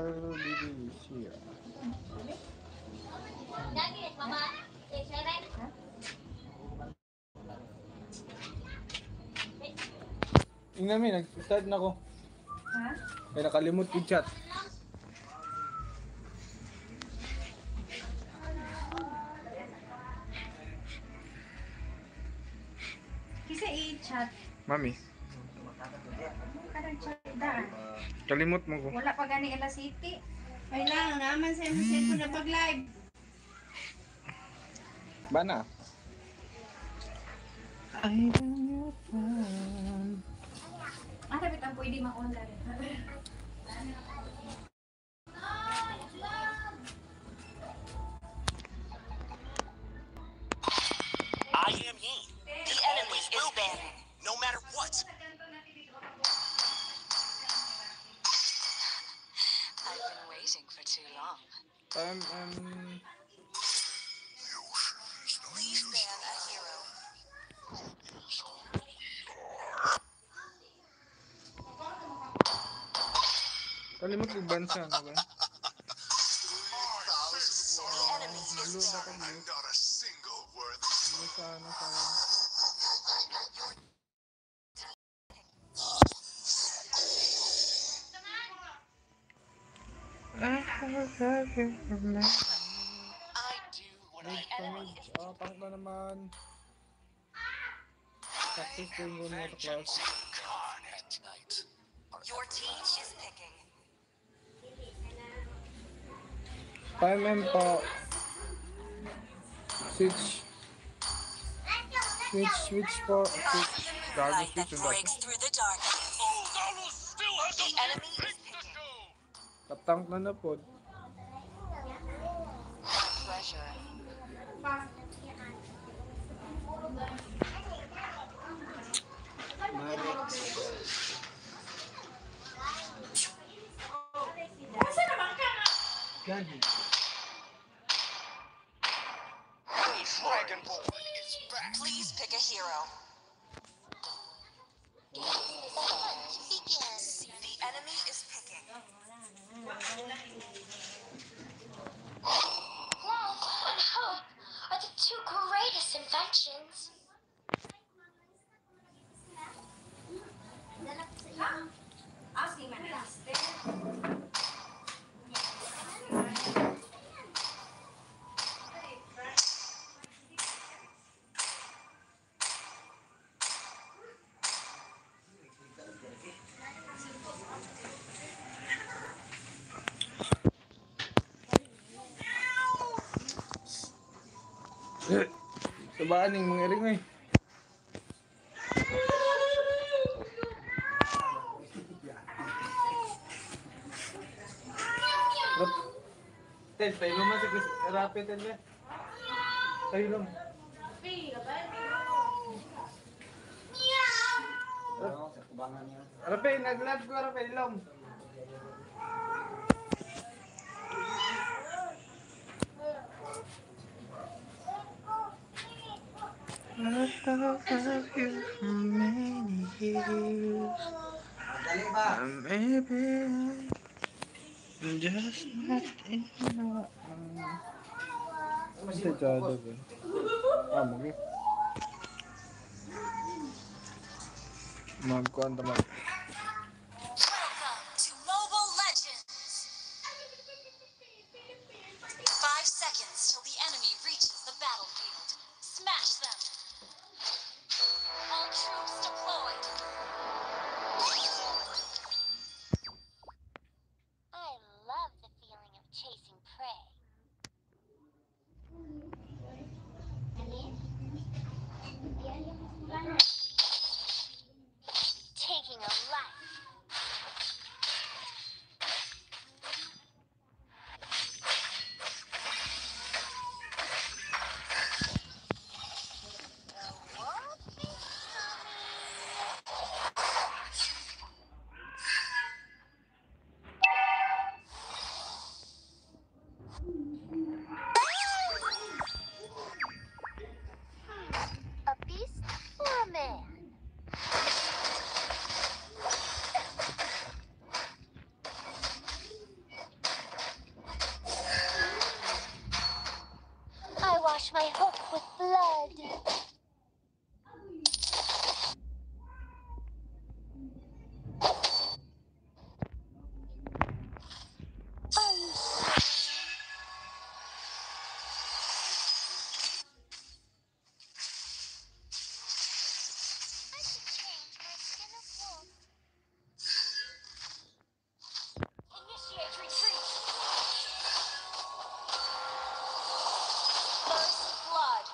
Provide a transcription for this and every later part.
BBC. Tingnan mo, nag-start na ako. Ha? Kaya nakalimot yung chat. Kisa i-chat. Mami, Karang chat daan. kalimot mo ko. Wala pa gani ila city. Ay lang, naman sa imong cellphone na pag-live. Bana. I don't know fun. Dapat ang pwede ma-online. I am he. The enemy is there. No matter what. I've been waiting for too long. Please ban a hero. Kalimot yung bansa, ano ba? The enemy is there. I'm not a single worthy. Ano sa ano sa... I do what I enemy is. Pangit na naman. Success din ko na sa class. Gone at night. Your team is picking. Time and pa. Switch po. Switch. Gago Light switch that yung breaks through the darkness. The enemy is picking. Katank na na po. Pleasure. Gani. Dragonborn is back. Please pick a hero. The enemy is picking. Love and hope are the two greatest inventions. Asking my master. Sabaan yung mga ring eh. Ted, tayo naman si Chris. Rapid, Ted. Tayo lang. Rape, nag-live ko, Rape, ilong. I love you for many years. Maybe I'm just not enough. Masih jatuh kan? Ah mungkin. Magkuhan teman. Welcome to Mobile Legends. 5 seconds till the enemy reaches the battlefield. Smash them. All troops deployed. I love the feeling of chasing prey. Taking a blood. Are you I should change my skin of wolf. Initiate retreat. First blood.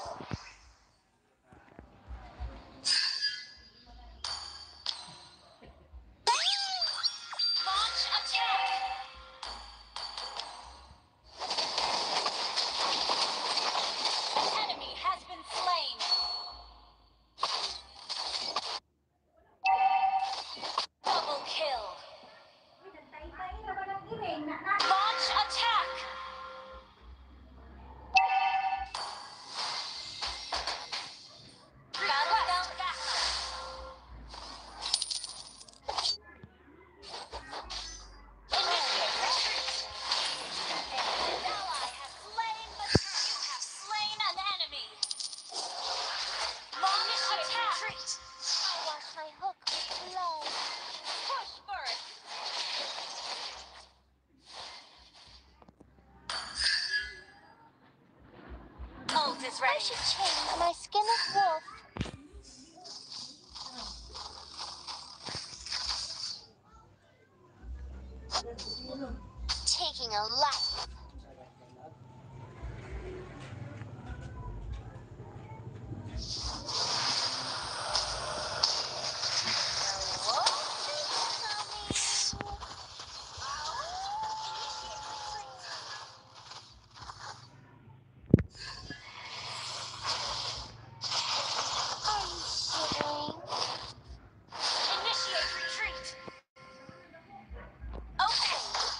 Launch attack. Enemy has been slain. Double kill. Launch attack. Battlefield backup. Initiate retreat. An ally has slain the turret. You have slain an enemy. Launch attack. Retreat. I wash my hook with blood. Push first. Ult is I ready. should change my skin of wolf. Taking a life. Are you shivering? Initiate retreat. Okay.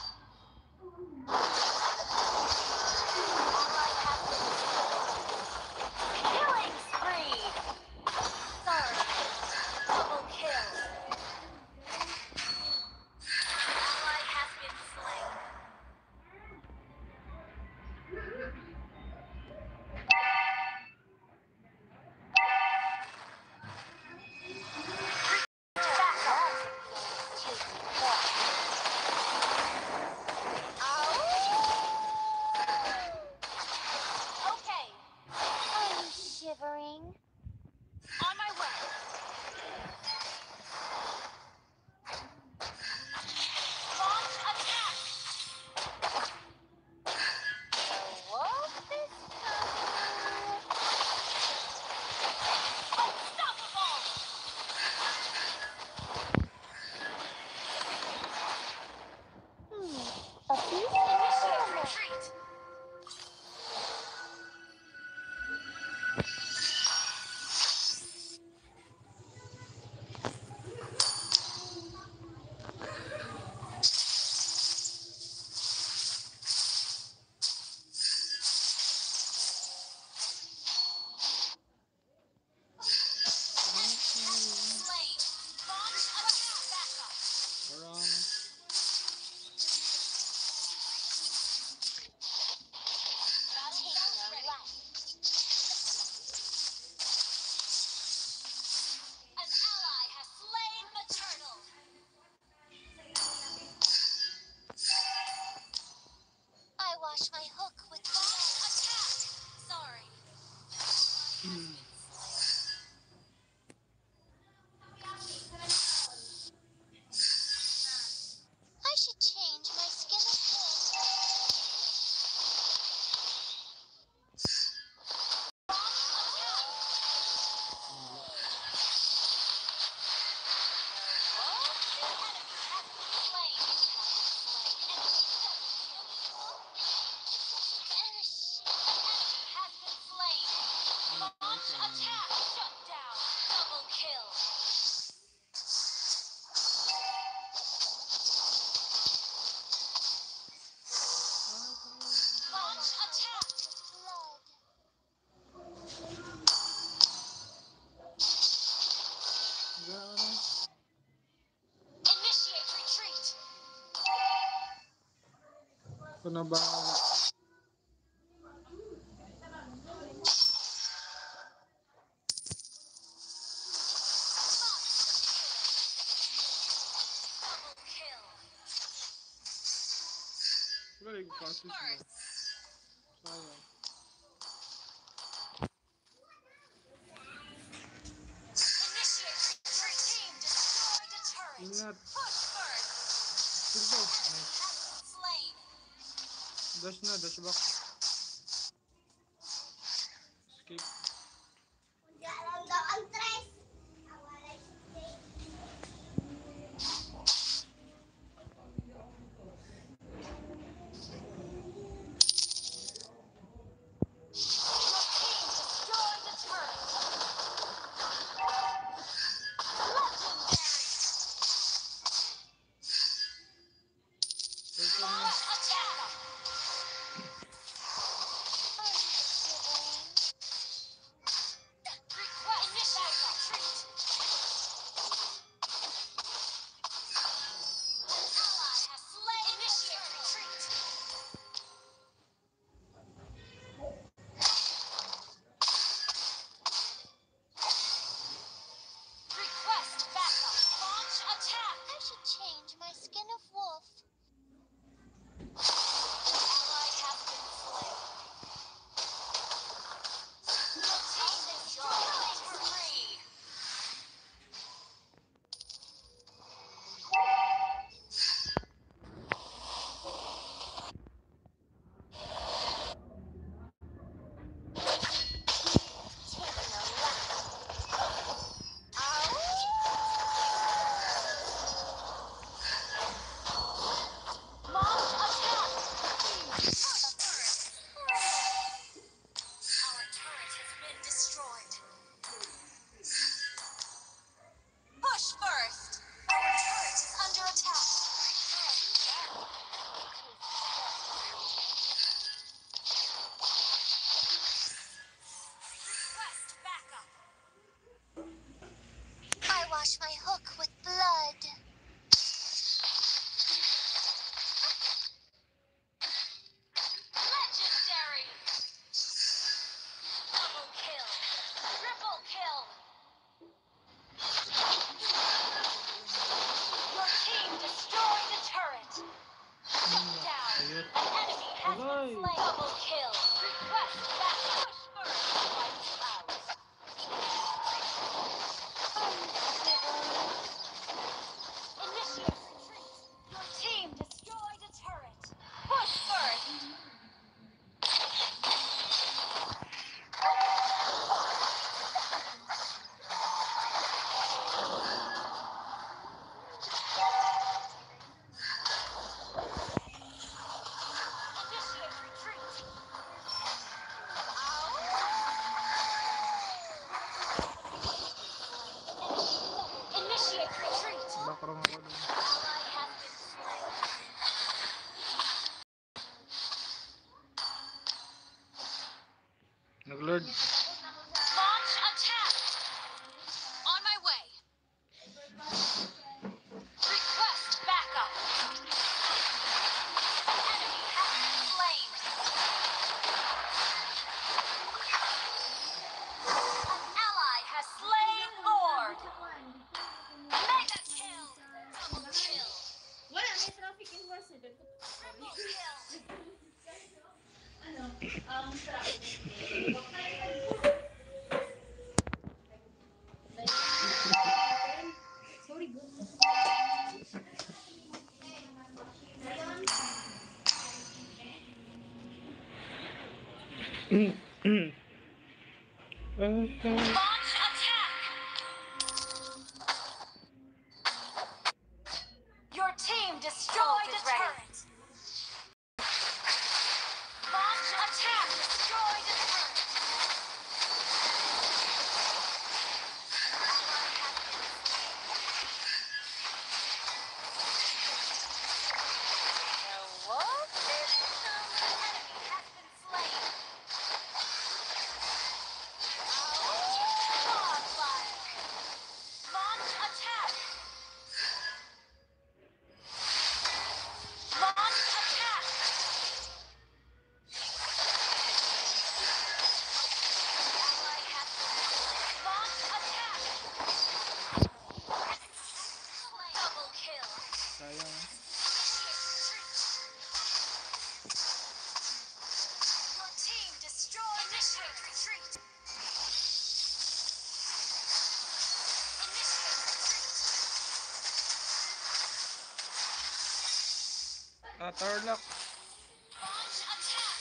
Killing spree. Third. Double kill. Ally has been slain. Okay. Are you shivering? On my way. Launch attack. Wolf is coming. Unstoppable. A beast? Initiate retreat. Slain. Launch attack. Backup. Wrong. Battlefield ready. An ally has slain the turtle. I wash my hook with blood. Attack. Sorry. I should change my skin of wolf. Ito na ba? Ay, kasis ba? Sayang. Initiate retreat. Team destroy the turret. Ingat. Push first. Silbo. Slain. Dash na, dash back. Escape. Jalan daw ang tres. Awalay si Destroy the turret. Circle na. Legendary. Attack. Request initiate retreat. An ally has slain. Initiate retreat. Request backup. Launch attack. I should change my skin of wolf. Ally has been slain. Your team destroyed three. Taking a lap. Launch attack. Our turret has been destroyed. Push first. Our turret is under attack. Request backup. I wash my hook with blood. Legendary. Double kill. Triple kill. Your team destroyed the turret. Shut down. Ayun. An enemy has been Aray. slain. Double kill. Request back. Push first. Lights out. Initiate retreat. Your team destroyed a turret. Push first. Initiate retreat. Initiate retreat. Backroom ako dun. Ally has been slain. Nag-lord. Launch attack. On my way. Request backup. An enemy has been slain. An ally has slain Lord. Mega kill. Double kill. Wala, may traffic enforcer. Triple kill. Launch attack. Your team destroyed a turret. Launch attack. Destroyed a turret. Ally has been slain. What? Enemy has been slain. Godlike. Launch attack. Launch attack. Ally has been slain. Launch attack. Slain. Double kill. Sayang. Tarlock. Launch attack.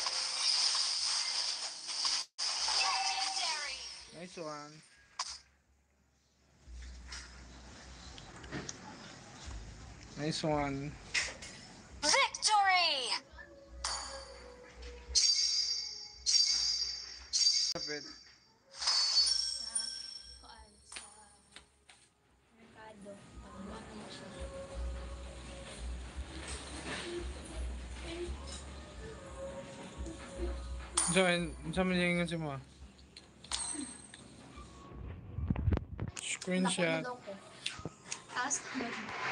Legendary. Nice one. Nice one. Victory. Kapit. Kuan sa merkado. Pagbuhat mo siya. Saan yung si mo? Screenshot. Nakulo ko. Taas na.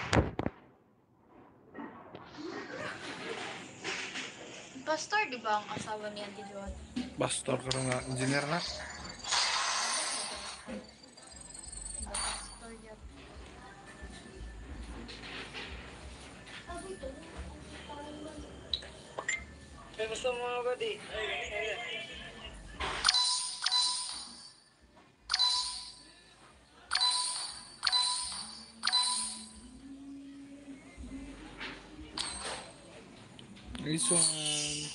Pastor, di ba ang asawa ni Auntie Joan? Pastor ka nga. Engineer na. Pastor yun. Gusto mo mga buddy? Nice one.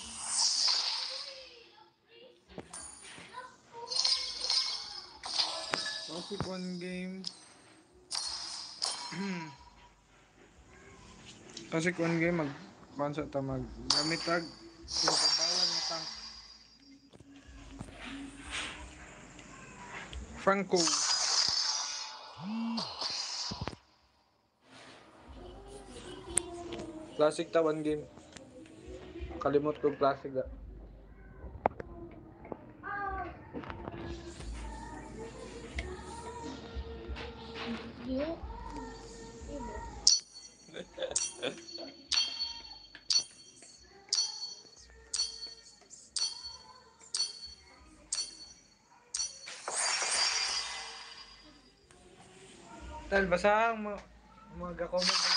Topic one game. Kasi one game pansa ta gamit tag bawal na tank. Franco. Classic ta one game. Kalimot ko classic ga. Tal, basahang mag-comment ka.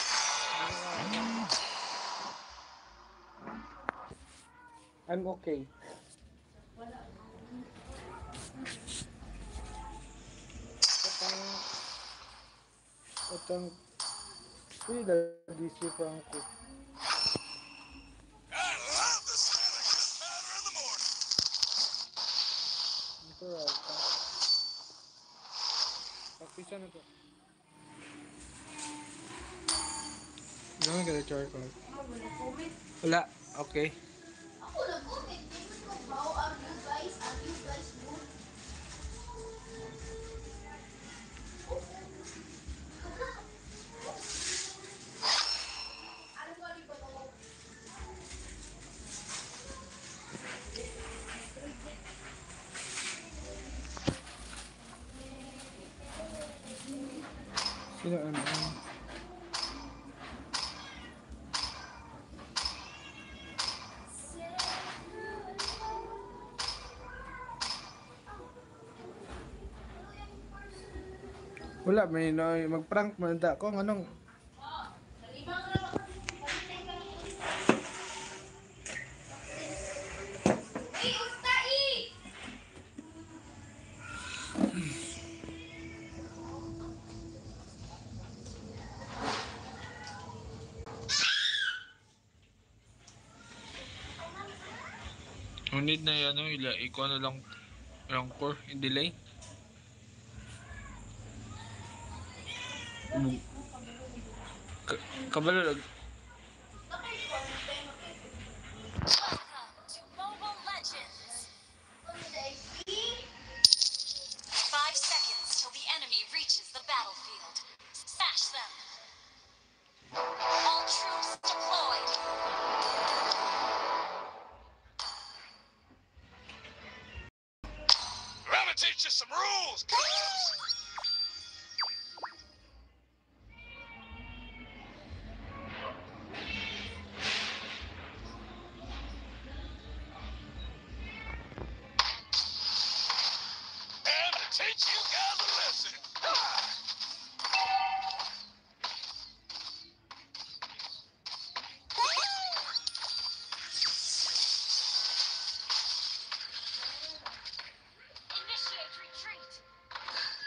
I'm okay. Patang pila DC Franco. I love the smell of crisp powder in the morning. Ito ay pagpisa na to. Gawin ka na charcoal. Wala. Okay. Sino ano? Wala, may mag-prank man da ko anong need na yan, ikaw na lang core, delay. Kabalo lang. Welcome to Mobile Legends. 5 seconds till the enemy reaches the battlefield. Smash them. All troops deployed. I'm gonna teach you some rules, kiddos. And to teach you guys a lesson. Initiate retreat.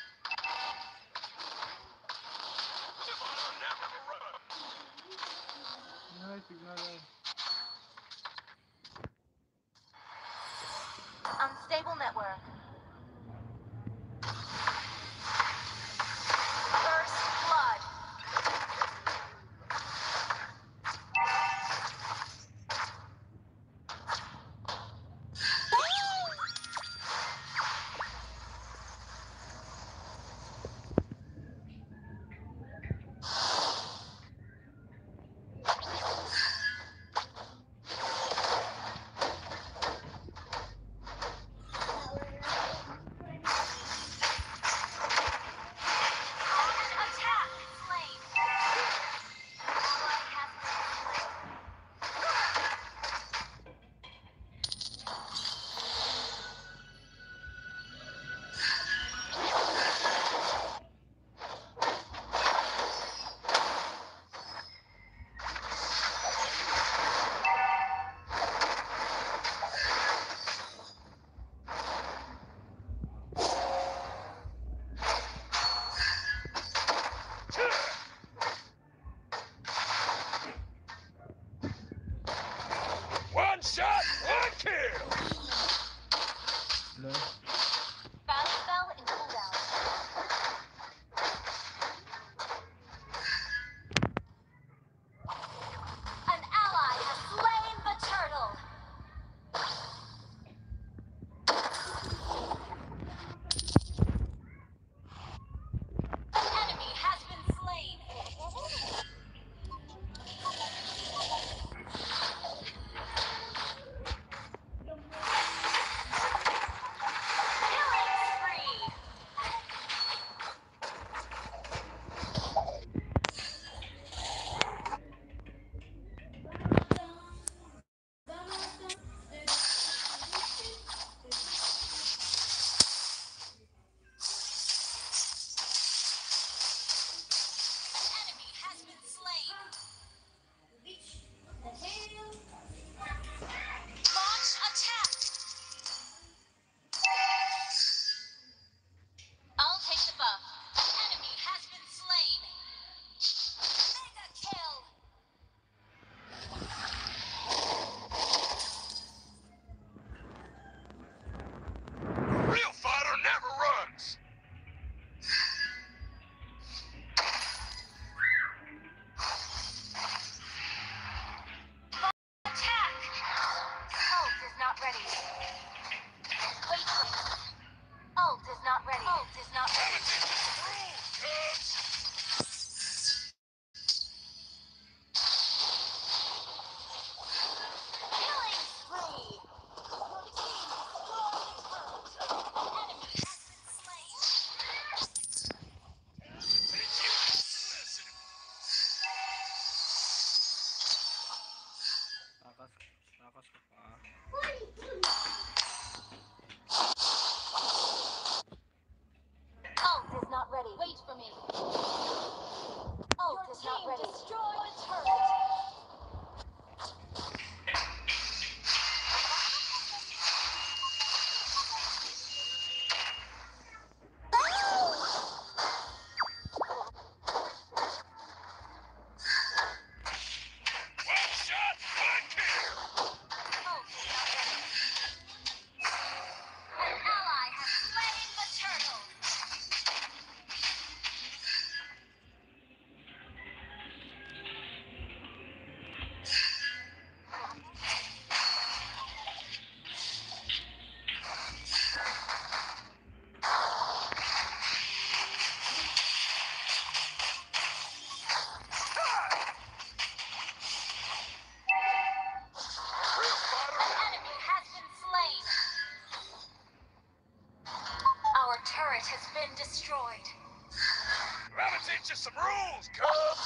rules, Cubs!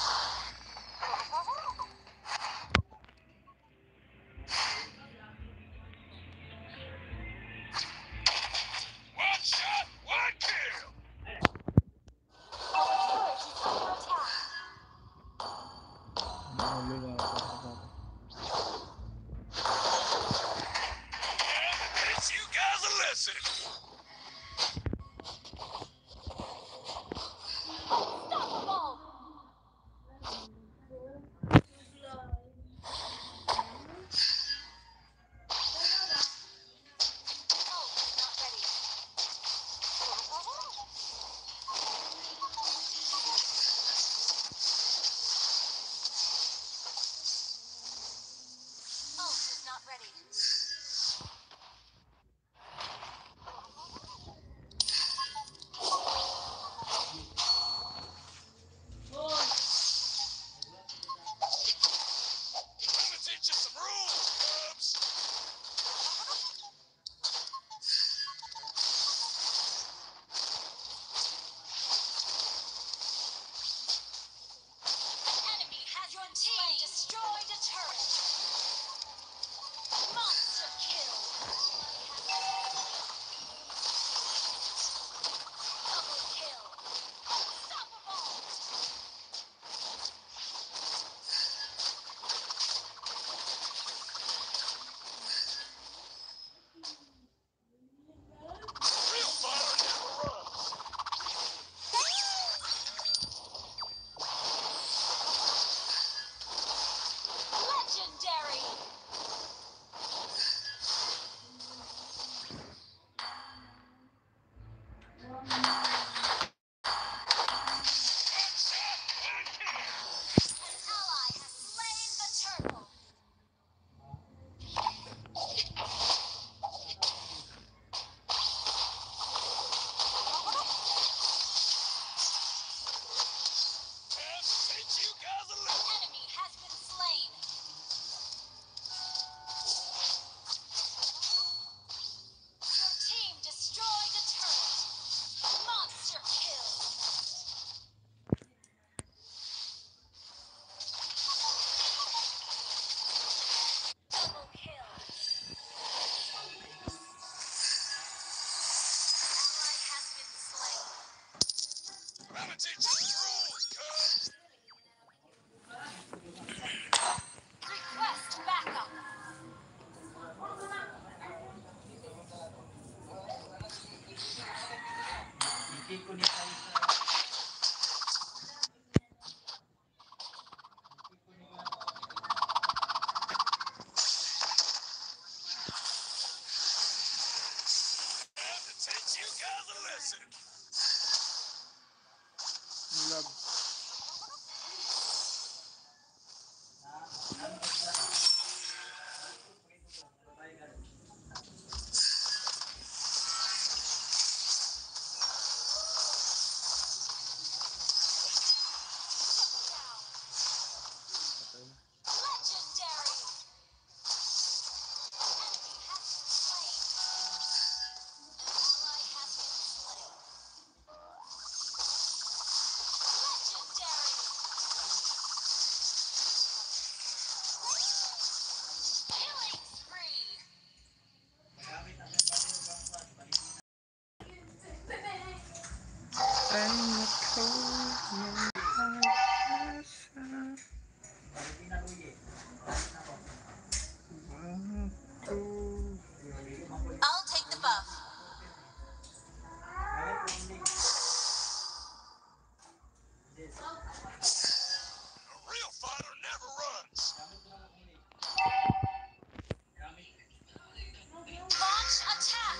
One shot, one kill! Our turret is under attack. Nahulog ako sa bata. And to teach you guys a lesson! Unstoppable! Ult is not ready. Ult is not ready. I'm gonna teach you some rules, Cubs! An enemy has your team destroyed a turret. Monster kill. Double kill. Unstoppable. Real fire never runs! Legendary. One shot, one kill! An ally has slain the turtle. Time to teach you guys a An lesson! enemy has been slain. Your team destroyed a turret. Monster kill. Double kill. Ally has been slain. I'm gonna teach you some rules, Cubs! Request backup. Hindi ko ni tayo sa... Time to teach you guys a lesson! Love. Legendary. Enemy has been slain. An ally has been slain. Legendary. Killing spree. I'll take the buff. A real fighter never runs! Launch attack.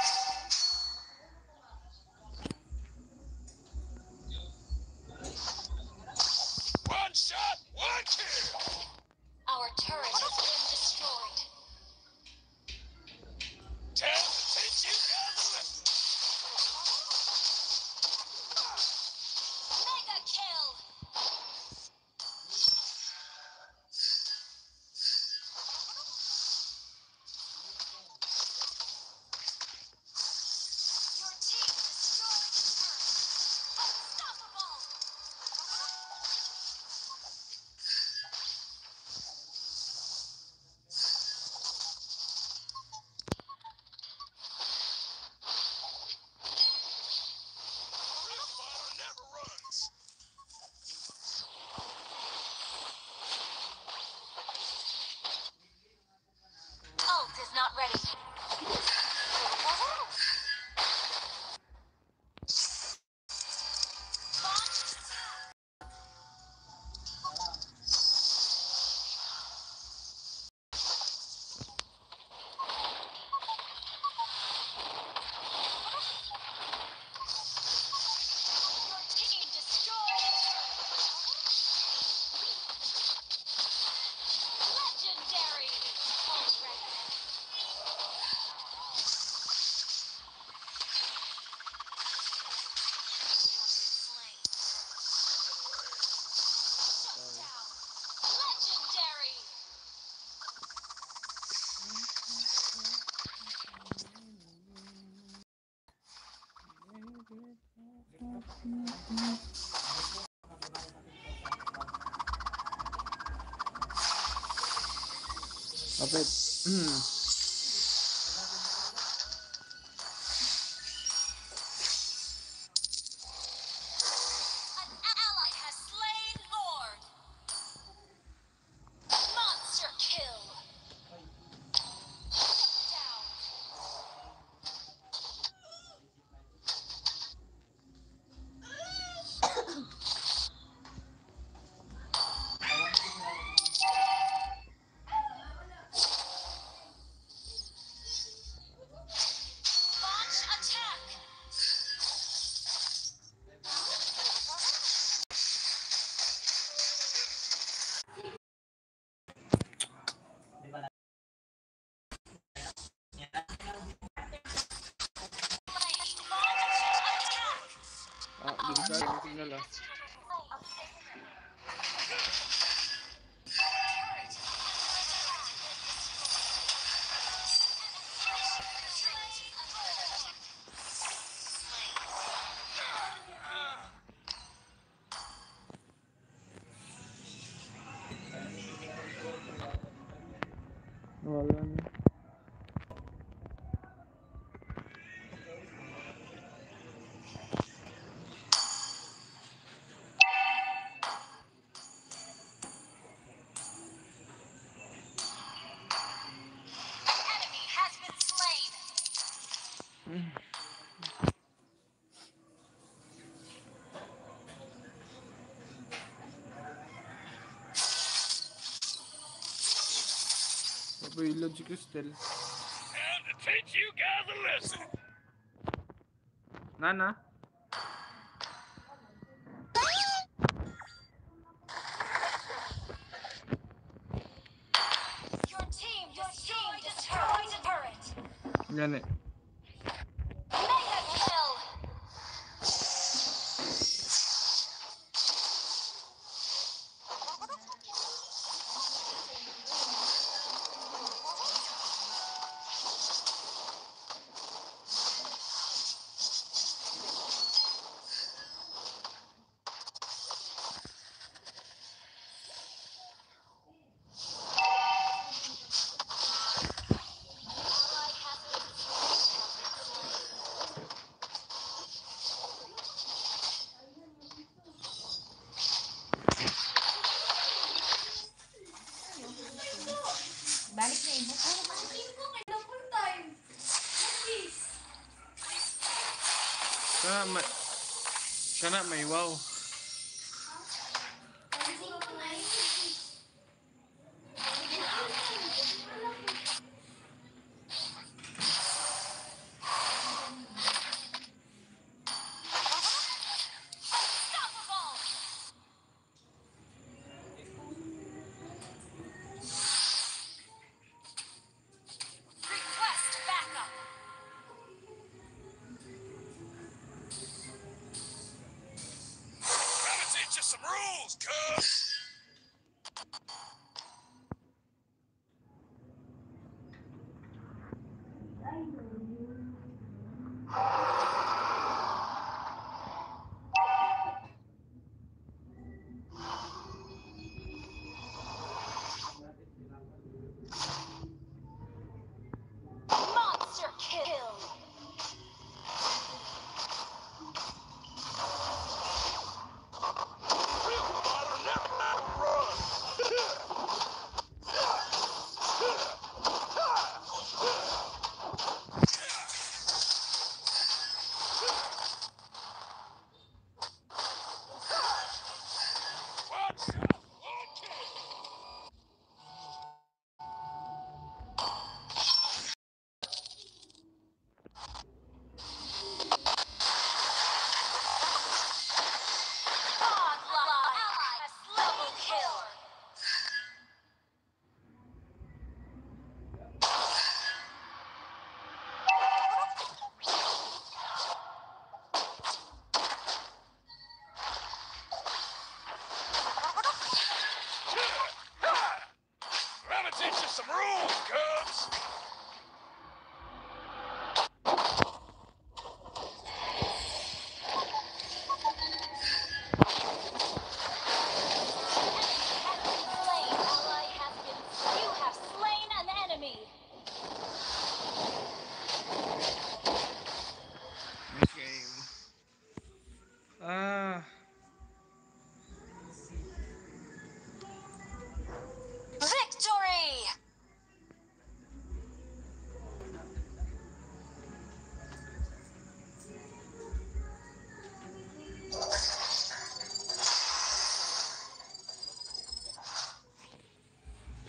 One shot, one kill! Our turret has been destroyed. Time to teach you guys a lesson! Mega kill. Your team destroyed a turret. Unstoppable. Kapit. An ally has slain Lord. Monster kill. Down. Launch attack. Launch attack. May signal Wala na. Enemy has been slain. Papailad si Cristel. Time to teach you guys a lesson. Nana? Your team destroyed a turret. Yan eh. Mega kill. Balik na yun. Ano ba? Full time. Please. Kana may wow. Unstoppable. Request backup. Trying to teach you some rules, cuz. Monster kill. Real fighter never run. One shot, one kill. Godlike. Ally has double kill. Trying to teach you some rules, cuz. Slain. Ally has been. You have slain an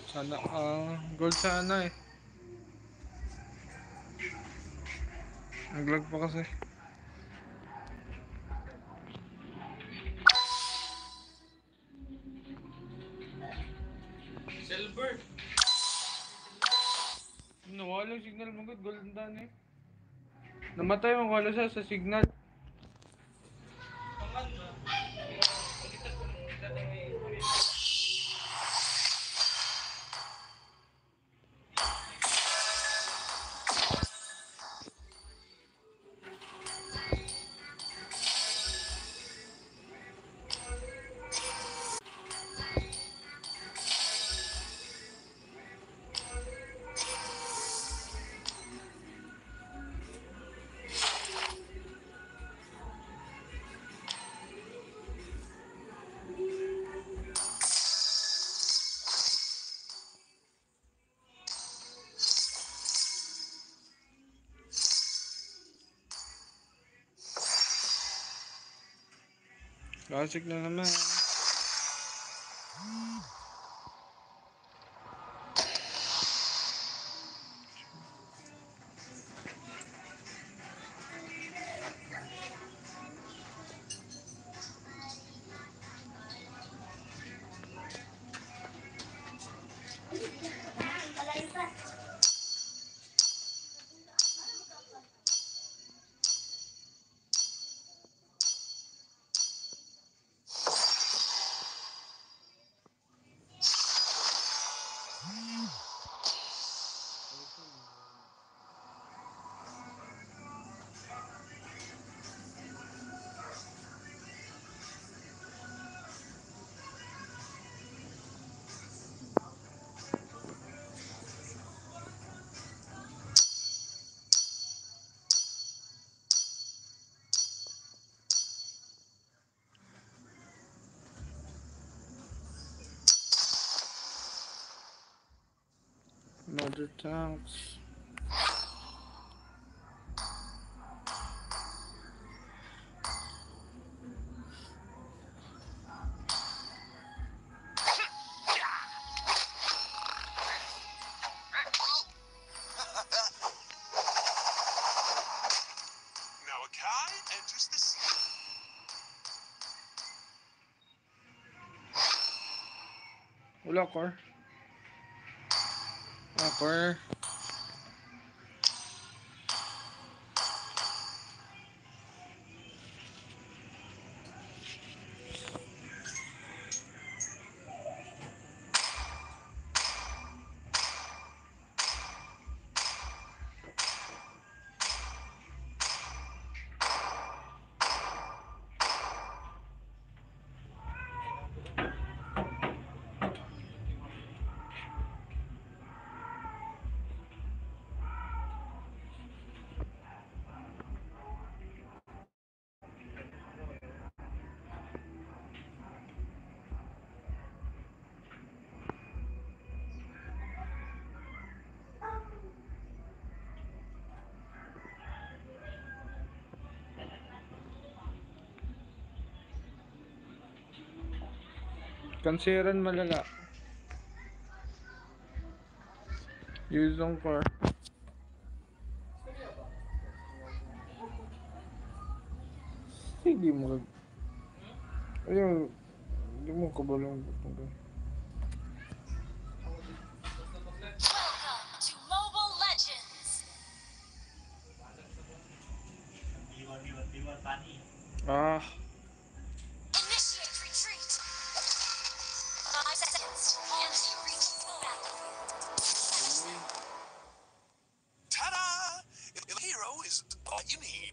Sana, gold sana eh. Naglag pa kasi. Silver. Nawala yung signal mo, good. Golden dan eh. Namatay yung wala siya sa signal. Classic na naman. Another tanks. Now a Kai enters the scene. Wala car. Car. Kansiran malala. Use on car. Hindi mo ayun, hindi mo kabalong Welcome to Mobile Legends. Ah, Initiate retreat. 5 seconds. Enemy reaches the battlefield. Ta-da! A hero is all you need.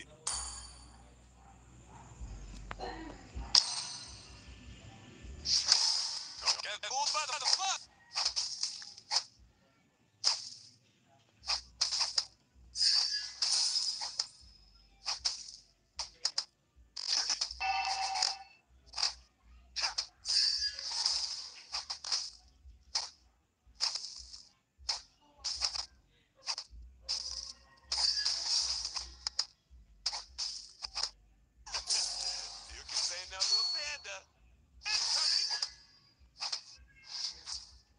Don't get fooled by the fluff. You can say no to a panda. Incoming!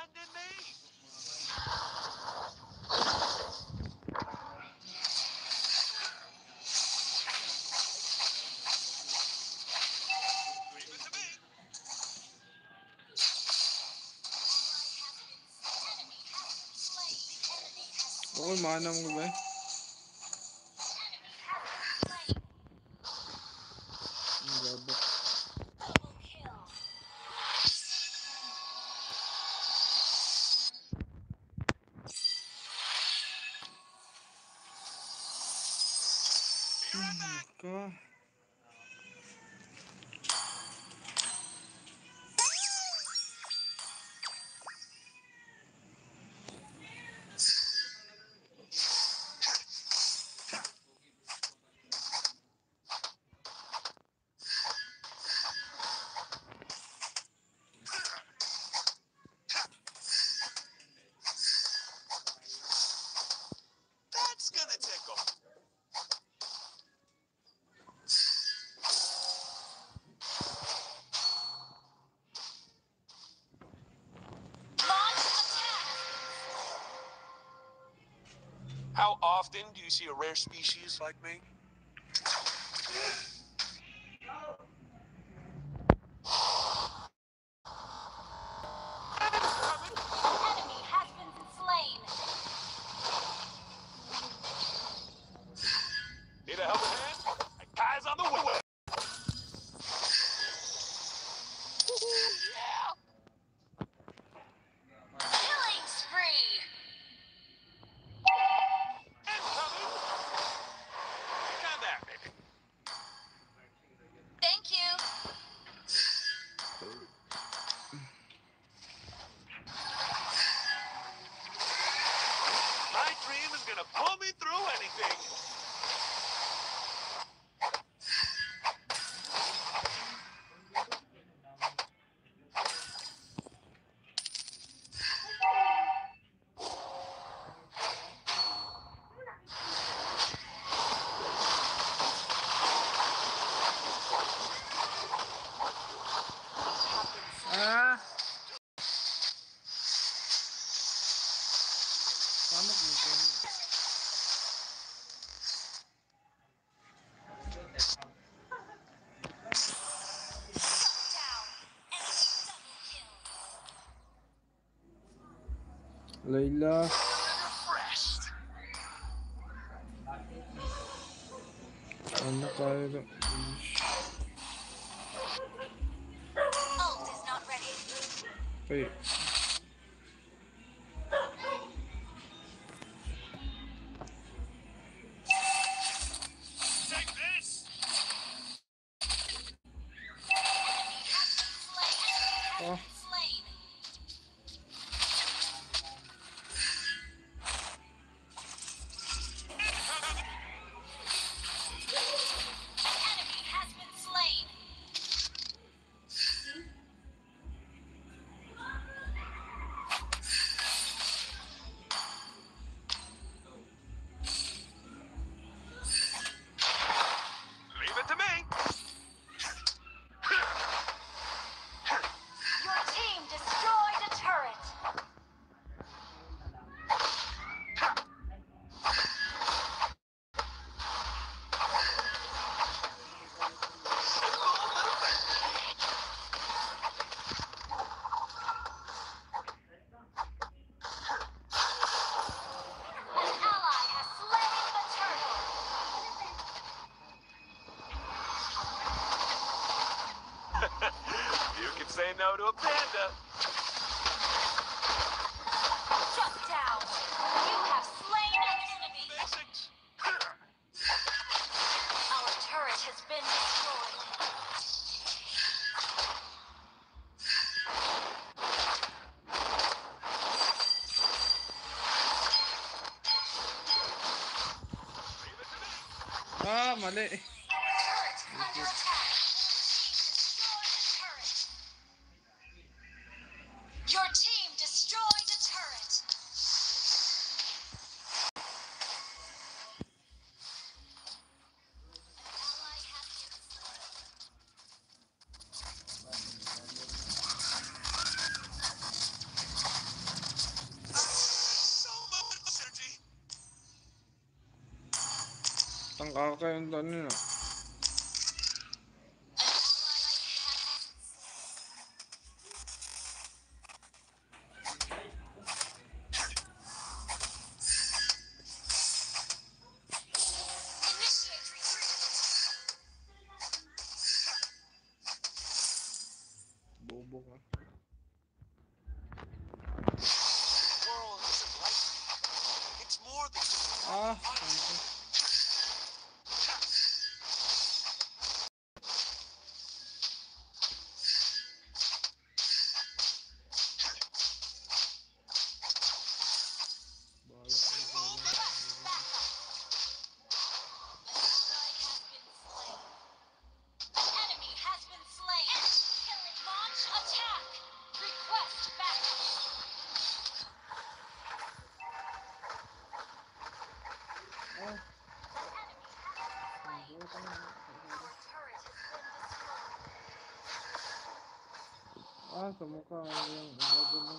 abandon me? Leave it to me. Okay, mana mo ba? Ang gabak. Double kill. Be right back. Ka. That's gonna tickle. Launch attack. How often do you see a rare species like me? Enemy has been slain. Need a helping hand? My guy's on the way. Yeah. Killing spree. Incoming. Come back, baby. Thank you. My dream is gonna pull me through anything. Ah! Pamak mo ko. Down. Enemy double kill. Layla. Refreshed. Ano tayo? Ult is not ready. Wait. Take this. Enemy has been slain. Enemy has Oh. been slain. Enemy has been slain. Leave it to me. Your team destroyed a turret. An ally has slain the turtle. You can say no to a panda. Shut down. You have slain an enemy. Basics. Our turret has been destroyed. Ah, mali. Turret under attack. Your team destroyed a turret. An ally has been slain. Ang kakayanda nila. Initiate retreat. Bobo ka. The world isn't like me. It's more than just Ah! An enemy has been slain. Launch attack. Request backup. Our turret has been destroyed. Ah, sa mukha yung bago lang.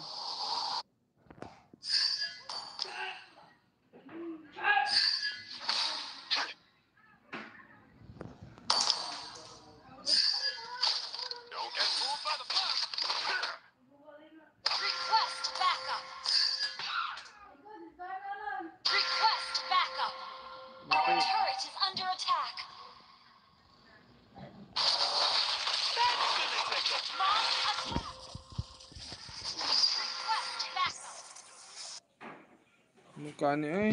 don't get fooled by the flash. Request backup. Request backup. Our turret is under attack. Launch attack. Request backup. Mukha niya eh.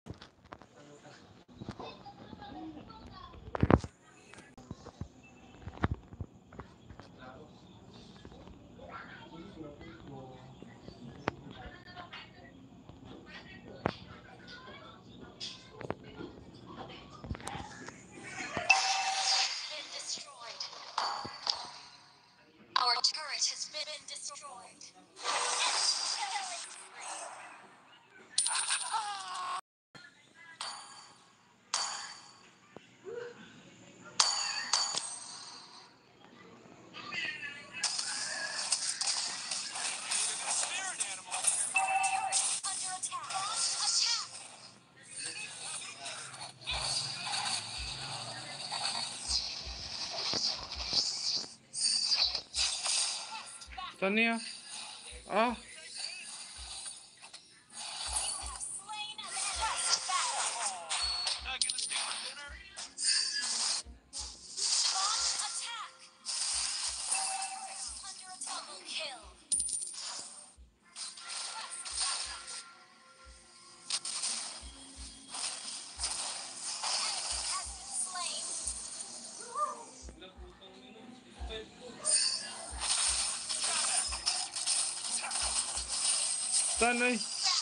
Been destroyed. Our turret has been destroyed. Spirit animal. Turret under attack. Launch attack. Saan niya? Ah! Slain and request backup. Not gonna stick for dinner. Launch attack. Turret under a double kill. Has been slain. Saan ay?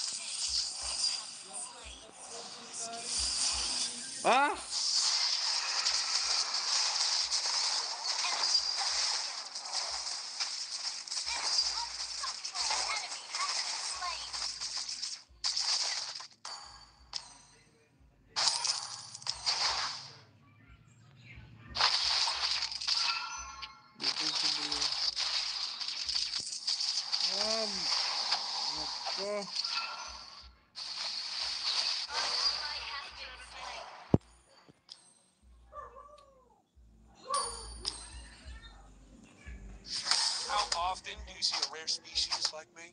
Rampage. Ah! Dito sa dulo. Ah! Nako. How often do you see a rare species like me?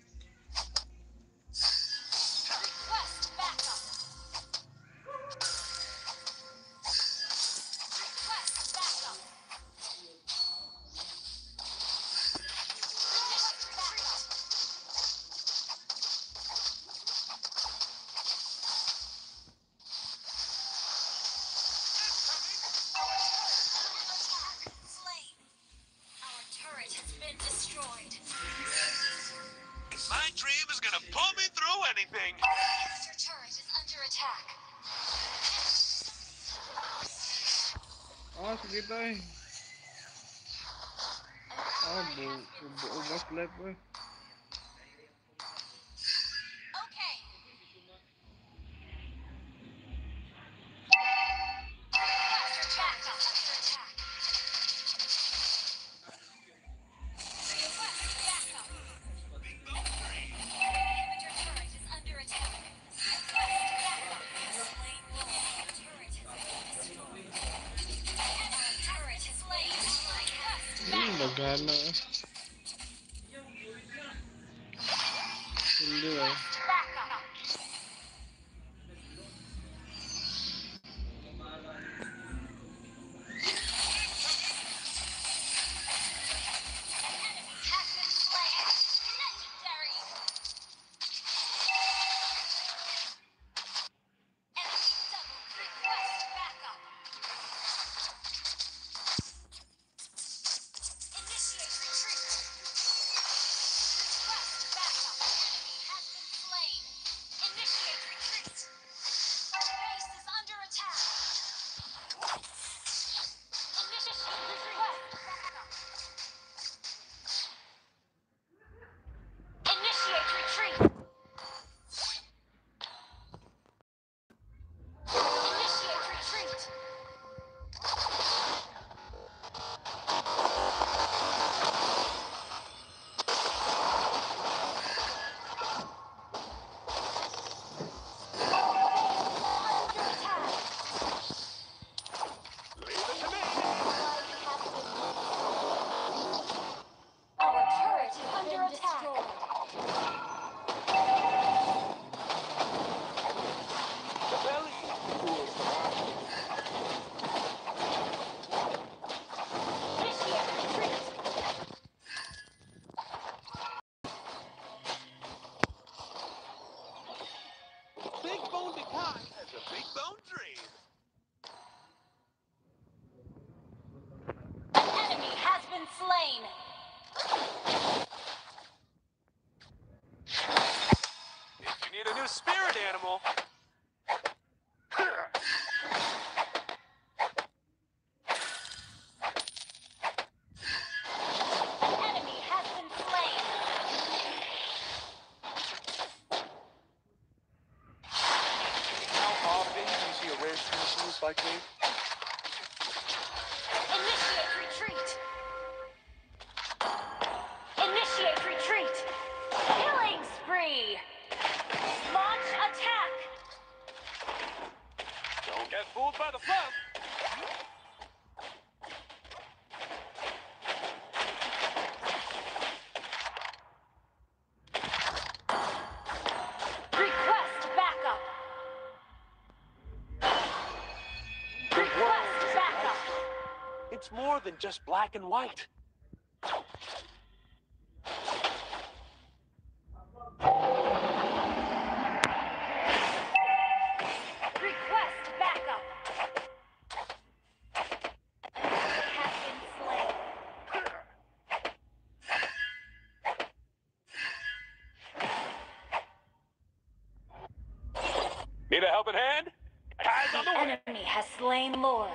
Request backup. Request backup. Request backup. Slain. Our turret has been destroyed. My dream is gonna pull me through anything. Your turret is under attack. Ah, sige tayo. Ah, ubas life eh. Okay. Request backup. Under attack. Request backup. Inhibitor turret is under attack. Request backup. Slain. Your turret has Anyway. Big Bone Decay has a big bone dream. Enemy has been slain. If you need a new spirit animal, Enemy has been slain. how often do you see a rare species like me? Initiate retreat. Initiate retreat. Killing spree. Launch attack. Don't get fooled by the fluff. Request backup. Request backup. It's more than just black and white. Request backup. Has been slain. Need a helping hand? Guys on the way. Enemy has slain Lord.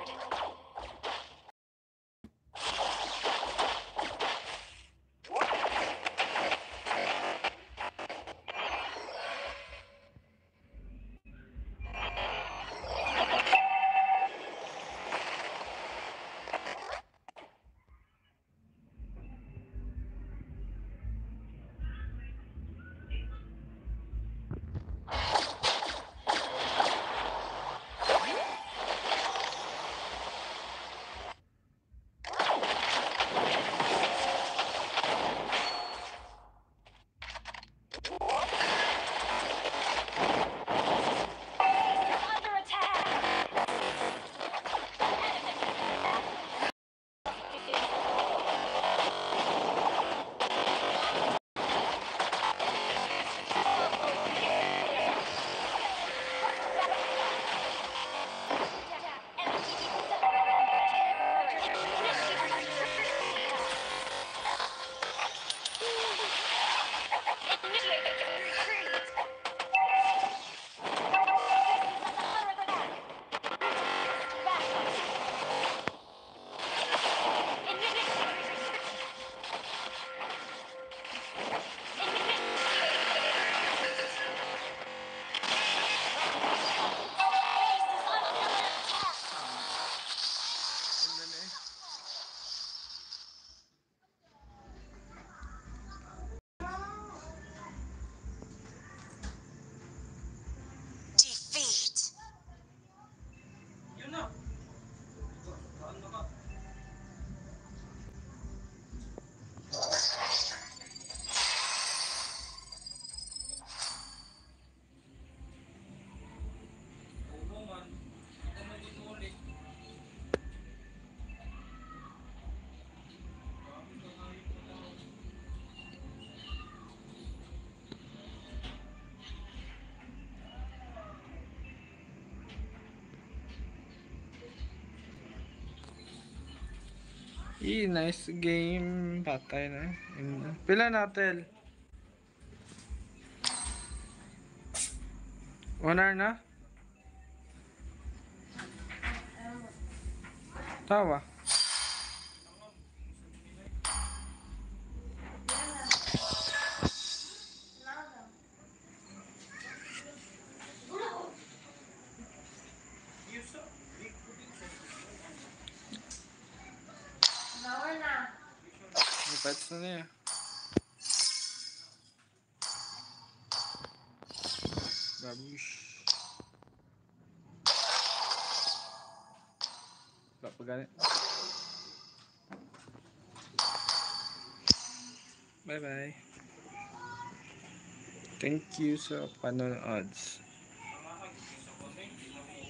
Nice game. Patay na. Pila natin? 1 hour na? Tawa. Bawal na. May pets na niya. Babush. Papaganit. Bye bye. Thank you sa panonood.